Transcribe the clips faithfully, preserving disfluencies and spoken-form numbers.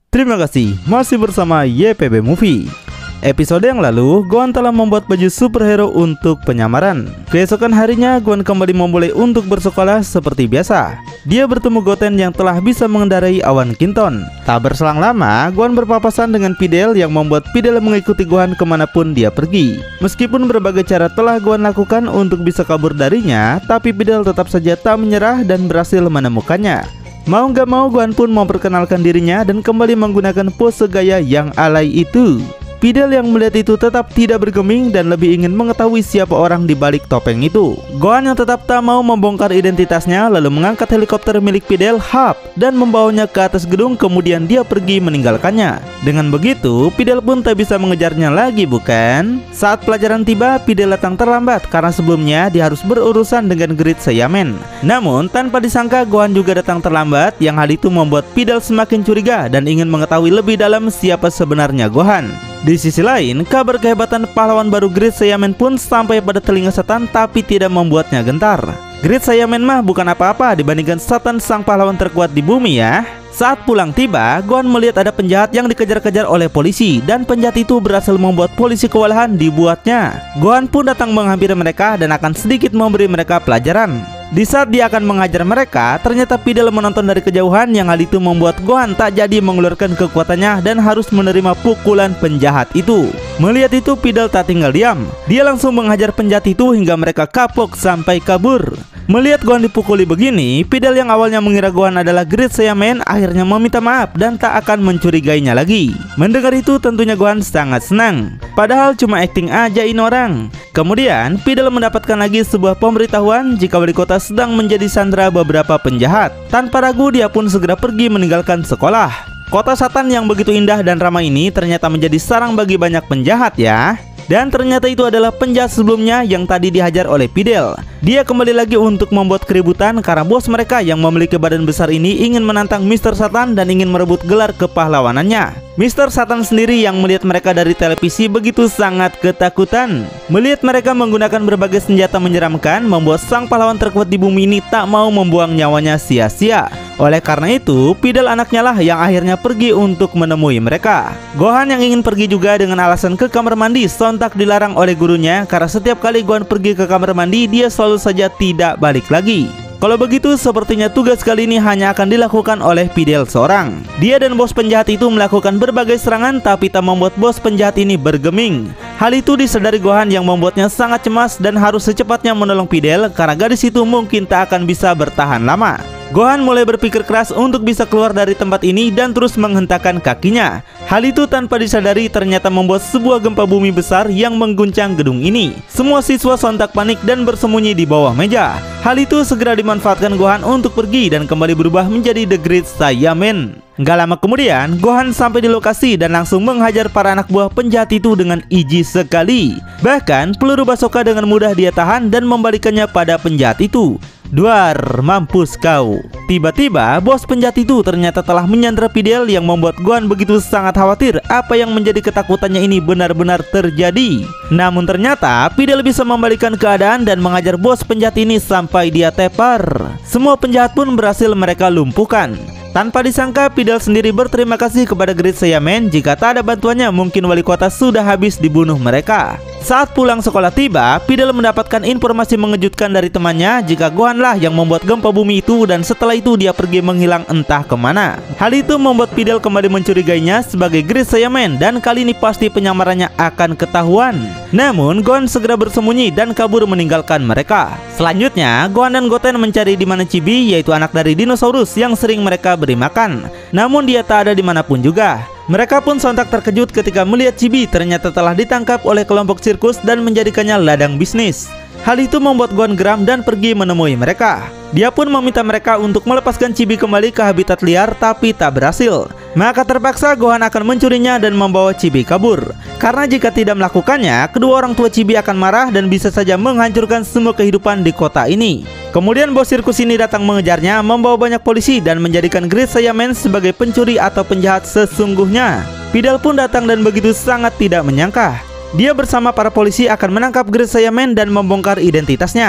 Terima kasih, masih bersama Y P B Movie. Episode yang lalu, Gohan telah membuat baju superhero untuk penyamaran. Keesokan harinya, Gohan kembali memulai untuk bersekolah seperti biasa. Dia bertemu Goten yang telah bisa mengendarai awan Kinton. Tak berselang lama, Gohan berpapasan dengan Videl yang membuat Videl mengikuti Gohan kemanapun dia pergi. Meskipun berbagai cara telah Gohan lakukan untuk bisa kabur darinya, tapi Videl tetap saja tak menyerah dan berhasil menemukannya. Mau gak mau, Gohan pun memperkenalkan dirinya dan kembali menggunakan pose gaya yang alay itu. Videl yang melihat itu tetap tidak bergeming dan lebih ingin mengetahui siapa orang di balik topeng itu. Gohan yang tetap tak mau membongkar identitasnya lalu mengangkat helikopter milik Videl, Hap, dan membawanya ke atas gedung, kemudian dia pergi meninggalkannya. Dengan begitu, Videl pun tak bisa mengejarnya lagi, bukan? Saat pelajaran tiba, Videl datang terlambat karena sebelumnya dia harus berurusan dengan Great Saiyaman. Namun, tanpa disangka Gohan juga datang terlambat, yang hal itu membuat Videl semakin curiga dan ingin mengetahui lebih dalam siapa sebenarnya Gohan. Di sisi lain, kabar kehebatan pahlawan baru Great Saiyaman pun sampai pada telinga Satan tapi tidak membuatnya gentar. Great Saiyaman mah bukan apa-apa dibandingkan Satan, sang pahlawan terkuat di bumi ya. Saat pulang tiba, Gohan melihat ada penjahat yang dikejar-kejar oleh polisi dan penjahat itu berhasil membuat polisi kewalahan dibuatnya. Gohan pun datang menghampiri mereka dan akan sedikit memberi mereka pelajaran. Di saat dia akan mengajar mereka, ternyata Videl menonton dari kejauhan, yang hal itu membuat Gohan tak jadi mengeluarkan kekuatannya dan harus menerima pukulan penjahat itu. Melihat itu, Videl tak tinggal diam. Dia langsung menghajar penjahat itu hingga mereka kapok sampai kabur. Melihat Gohan dipukuli begini, Videl yang awalnya mengira Gohan adalah Great Saiyaman akhirnya meminta maaf dan tak akan mencurigainya lagi. Mendengar itu tentunya Gohan sangat senang. Padahal cuma acting aja ini orang. Kemudian Videl mendapatkan lagi sebuah pemberitahuan jika wali kota sedang menjadi sandera beberapa penjahat. Tanpa ragu dia pun segera pergi meninggalkan sekolah. Kota Satan yang begitu indah dan ramai ini ternyata menjadi sarang bagi banyak penjahat ya. Dan ternyata itu adalah penjahat sebelumnya yang tadi dihajar oleh Videl. Dia kembali lagi untuk membuat keributan karena bos mereka yang memiliki badan besar ini ingin menantang Mister Satan dan ingin merebut gelar kepahlawanannya. Mister Satan sendiri yang melihat mereka dari televisi begitu sangat ketakutan. Melihat mereka menggunakan berbagai senjata menyeramkan membuat sang pahlawan terkuat di bumi ini tak mau membuang nyawanya sia-sia. Oleh karena itu, Videl anaknya lah yang akhirnya pergi untuk menemui mereka. Gohan yang ingin pergi juga dengan alasan ke kamar mandi sontak dilarang oleh gurunya karena setiap kali Gohan pergi ke kamar mandi dia selalu saja tidak balik lagi. Kalau begitu, sepertinya tugas kali ini hanya akan dilakukan oleh Videl seorang. Dia dan bos penjahat itu melakukan berbagai serangan tapi tak membuat bos penjahat ini bergeming. Hal itu disadari Gohan yang membuatnya sangat cemas dan harus secepatnya menolong Videl karena gadis itu mungkin tak akan bisa bertahan lama. Gohan mulai berpikir keras untuk bisa keluar dari tempat ini dan terus menghentakkan kakinya. Hal itu tanpa disadari ternyata membuat sebuah gempa bumi besar yang mengguncang gedung ini. Semua siswa sontak panik dan bersembunyi di bawah meja. Hal itu segera dimanfaatkan Gohan untuk pergi dan kembali berubah menjadi The Great Saiyaman. Gak lama kemudian, Gohan sampai di lokasi dan langsung menghajar para anak buah penjahat itu dengan iji sekali. Bahkan peluru Basoka dengan mudah dia tahan dan membalikannya pada penjahat itu. Duar, mampus kau. Tiba-tiba bos penjahat itu ternyata telah menyandra Videl yang membuat Gohan begitu sangat khawatir apa yang menjadi ketakutannya ini benar-benar terjadi. Namun ternyata Videl bisa membalikan keadaan dan mengajar bos penjahat ini sampai dia tepar. Semua penjahat pun berhasil mereka lumpuhkan. Tanpa disangka, Videl sendiri berterima kasih kepada Great Saiyaman. Jika tak ada bantuannya, mungkin wali kota sudah habis dibunuh mereka. Saat pulang sekolah tiba, Videl mendapatkan informasi mengejutkan dari temannya jika Gohan lah yang membuat gempa bumi itu dan setelah itu dia pergi menghilang entah kemana. Hal itu membuat Videl kembali mencurigainya sebagai Great Saiyaman dan kali ini pasti penyamarannya akan ketahuan. Namun Gohan segera bersembunyi dan kabur meninggalkan mereka. Selanjutnya, Gohan dan Goten mencari di mana Chibi, yaitu anak dari dinosaurus yang sering mereka beri makan. Namun dia tak ada dimanapun juga. Mereka pun sontak terkejut ketika melihat Chibi ternyata telah ditangkap oleh kelompok sirkus dan menjadikannya ladang bisnis. Hal itu membuat Gohan geram dan pergi menemui mereka. Dia pun meminta mereka untuk melepaskan Chibi kembali ke habitat liar tapi tak berhasil. Maka terpaksa Gohan akan mencurinya dan membawa Chibi kabur. Karena jika tidak melakukannya, kedua orang tua Chibi akan marah dan bisa saja menghancurkan semua kehidupan di kota ini. Kemudian bos sirkus ini datang mengejarnya, membawa banyak polisi dan menjadikan Great Saiyaman sebagai pencuri atau penjahat sesungguhnya. Videl pun datang dan begitu sangat tidak menyangka. Dia bersama para polisi akan menangkap Great Saiyaman dan membongkar identitasnya.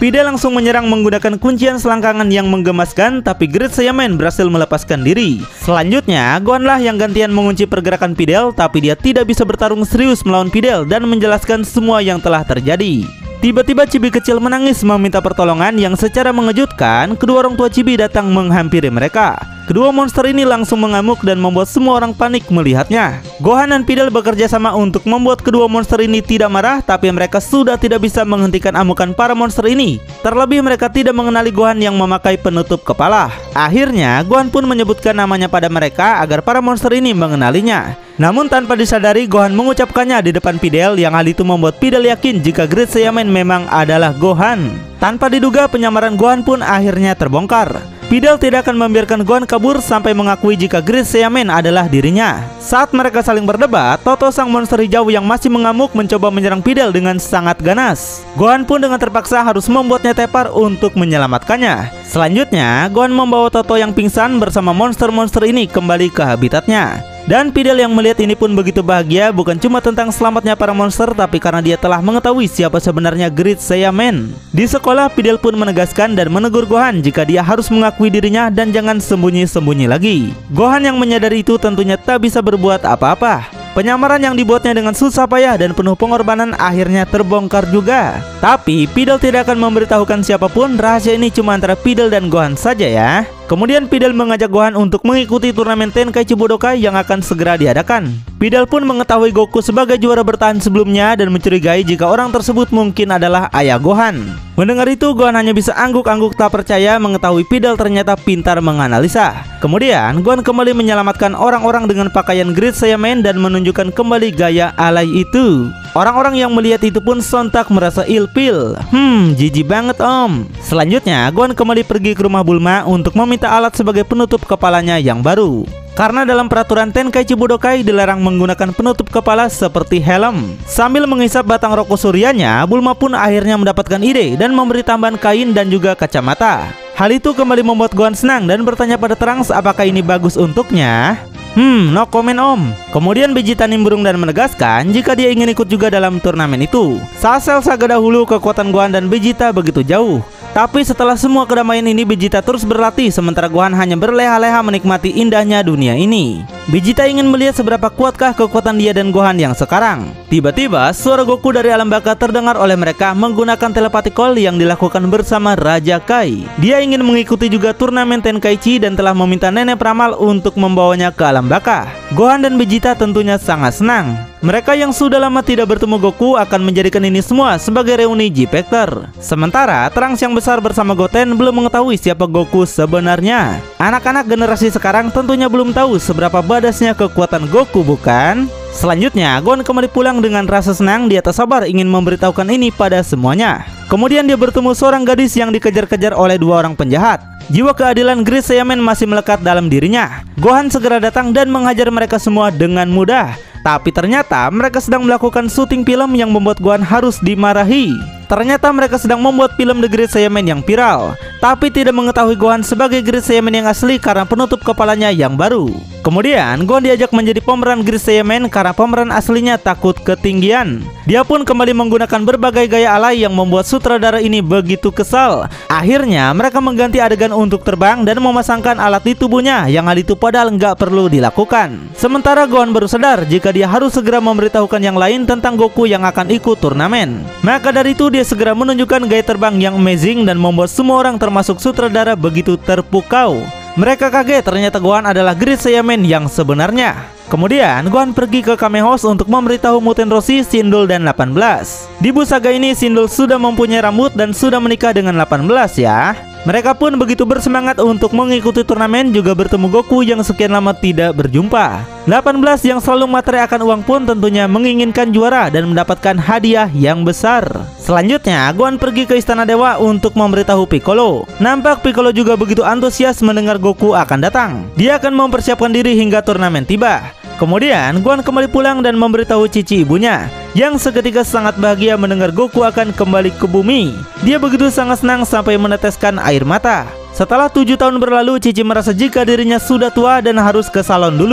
Videl langsung menyerang menggunakan kuncian selangkangan yang menggemaskan, tapi Great Saiyaman berhasil melepaskan diri. Selanjutnya, Gohan lah yang gantian mengunci pergerakan Videl, tapi dia tidak bisa bertarung serius melawan Videl dan menjelaskan semua yang telah terjadi. Tiba-tiba Chibi kecil menangis meminta pertolongan yang secara mengejutkan kedua orang tua Chibi datang menghampiri mereka. Kedua monster ini langsung mengamuk dan membuat semua orang panik melihatnya. Gohan dan Videl bekerja sama untuk membuat kedua monster ini tidak marah, tapi mereka sudah tidak bisa menghentikan amukan para monster ini. Terlebih mereka tidak mengenali Gohan yang memakai penutup kepala. Akhirnya Gohan pun menyebutkan namanya pada mereka agar para monster ini mengenalinya. Namun tanpa disadari Gohan mengucapkannya di depan Videl, yang hal itu membuat Videl yakin jika Great Saiyaman memang adalah Gohan. Tanpa diduga penyamaran Gohan pun akhirnya terbongkar. Videl tidak akan membiarkan Gohan kabur sampai mengakui jika Great Saiyaman adalah dirinya. Saat mereka saling berdebat, Toto sang monster hijau yang masih mengamuk mencoba menyerang Videl dengan sangat ganas. Gohan pun dengan terpaksa harus membuatnya tepar untuk menyelamatkannya. Selanjutnya, Gohan membawa Toto yang pingsan bersama monster-monster ini kembali ke habitatnya. Dan Videl yang melihat ini pun begitu bahagia, bukan cuma tentang selamatnya para monster, tapi karena dia telah mengetahui siapa sebenarnya Great Saiyaman. Di sekolah, Videl pun menegaskan dan menegur Gohan jika dia harus mengakui dirinya dan jangan sembunyi-sembunyi lagi. Gohan yang menyadari itu tentunya tak bisa berbuat apa-apa. Penyamaran yang dibuatnya dengan susah payah dan penuh pengorbanan akhirnya terbongkar juga. Tapi Videl tidak akan memberitahukan siapapun, rahasia ini cuma antara Videl dan Gohan saja ya. Kemudian Videl mengajak Gohan untuk mengikuti turnamen Tenkaichi Budokai yang akan segera diadakan. Videl pun mengetahui Goku sebagai juara bertahan sebelumnya dan mencurigai jika orang tersebut mungkin adalah ayah Gohan. Mendengar itu, Gohan hanya bisa angguk-angguk tak percaya mengetahui Videl ternyata pintar menganalisa. Kemudian Gohan kembali menyelamatkan orang-orang dengan pakaian Great Saiyaman dan menunjukkan kembali gaya alay itu. Orang-orang yang melihat itu pun sontak merasa ilfil. Hmm, jijik banget om. Selanjutnya Gohan kembali pergi ke rumah Bulma untuk meminta alat sebagai penutup kepalanya yang baru. Karena dalam peraturan Tenkaichi Budokai dilarang menggunakan penutup kepala seperti helm. Sambil menghisap batang rokok suryanya, Bulma pun akhirnya mendapatkan ide dan memberi tambahan kain dan juga kacamata. Hal itu kembali membuat Gohan senang dan bertanya pada Trunks apakah ini bagus untuknya. Hmm, no comment om. Kemudian Vegeta nimbrung dan menegaskan jika dia ingin ikut juga dalam turnamen itu. Saat Cell Saga dahulu, kekuatan Gohan dan Vegeta begitu jauh. Tapi setelah semua kedamaian ini, Vegeta terus berlatih sementara Gohan hanya berleha-leha menikmati indahnya dunia ini. Vegeta ingin melihat seberapa kuatkah kekuatan dia dan Gohan yang sekarang. Tiba-tiba suara Goku dari alam baka terdengar oleh mereka menggunakan telepati call yang dilakukan bersama Raja Kai. Dia ingin mengikuti juga turnamen Tenkaichi dan telah meminta nenek peramal untuk membawanya ke alam baka. Gohan dan Vegeta tentunya sangat senang. Mereka yang sudah lama tidak bertemu Goku akan menjadikan ini semua sebagai reuni G-Factor. Sementara Trunks yang besar bersama Goten belum mengetahui siapa Goku sebenarnya. Anak-anak generasi sekarang tentunya belum tahu seberapa badasnya kekuatan Goku, bukan? Selanjutnya Gohan kembali pulang dengan rasa senang. Dia tak sabar ingin memberitahukan ini pada semuanya. Kemudian dia bertemu seorang gadis yang dikejar-kejar oleh dua orang penjahat. Jiwa keadilan Great Saiyaman masih melekat dalam dirinya. Gohan segera datang dan menghajar mereka semua dengan mudah. Tapi ternyata mereka sedang melakukan syuting film yang membuat Gohan harus dimarahi. Ternyata mereka sedang membuat film The Great Saiyaman yang viral, tapi tidak mengetahui Gohan sebagai Great Saiyaman yang asli karena penutup kepalanya yang baru. Kemudian Gohan diajak menjadi pemeran Great Saiyaman karena pemeran aslinya takut ketinggian. Dia pun kembali menggunakan berbagai gaya alay yang membuat sutradara ini begitu kesal. Akhirnya mereka mengganti adegan untuk terbang dan memasangkan alat di tubuhnya, yang hal itu padahal nggak perlu dilakukan. Sementara Gohan baru sadar jika dia harus segera memberitahukan yang lain tentang Goku yang akan ikut turnamen. Maka dari itu dia segera menunjukkan gaya terbang yang amazing dan membuat semua orang termasuk sutradara begitu terpukau. Mereka kaget ternyata Gohan adalah Great Saiyaman yang sebenarnya. Kemudian Gohan pergi ke Kame House untuk memberitahu Muten Roshi, Sindul, dan delapan belas. Di Buu Saga ini Sindul sudah mempunyai rambut dan sudah menikah dengan delapan belas ya. Mereka pun begitu bersemangat untuk mengikuti turnamen, juga bertemu Goku yang sekian lama tidak berjumpa. delapan belas yang selalu materai akan uang pun tentunya menginginkan juara dan mendapatkan hadiah yang besar. Selanjutnya Gohan pergi ke Istana Dewa untuk memberitahu Piccolo. Nampak Piccolo juga begitu antusias mendengar Goku akan datang. Dia akan mempersiapkan diri hingga turnamen tiba. Kemudian Gohan kembali pulang dan memberitahu Cici ibunya, yang seketika sangat bahagia mendengar Goku akan kembali ke bumi. Dia begitu sangat senang sampai meneteskan air mata. Setelah tujuh tahun berlalu, Cici merasa jika dirinya sudah tua dan harus ke salon dulu.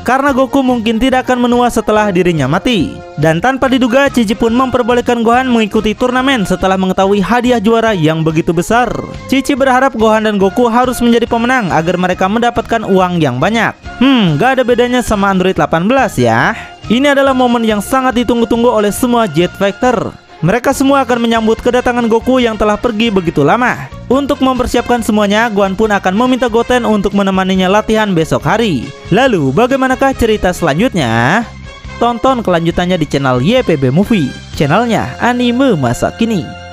karena Goku mungkin tidak akan menua setelah dirinya mati. Dan tanpa diduga, Cici pun memperbolehkan Gohan mengikuti turnamen setelah mengetahui hadiah juara yang begitu besar. Cici berharap Gohan dan Goku harus menjadi pemenang agar mereka mendapatkan uang yang banyak. Hmm, gak ada bedanya sama Android delapan belas ya. Ini adalah momen yang sangat ditunggu-tunggu oleh semua Jet Factor. Mereka semua akan menyambut kedatangan Goku yang telah pergi begitu lama. Untuk mempersiapkan semuanya, Gohan pun akan meminta Goten untuk menemaninya latihan besok hari. Lalu, bagaimanakah cerita selanjutnya? Tonton kelanjutannya di channel Y P B Movie, channelnya anime masa kini.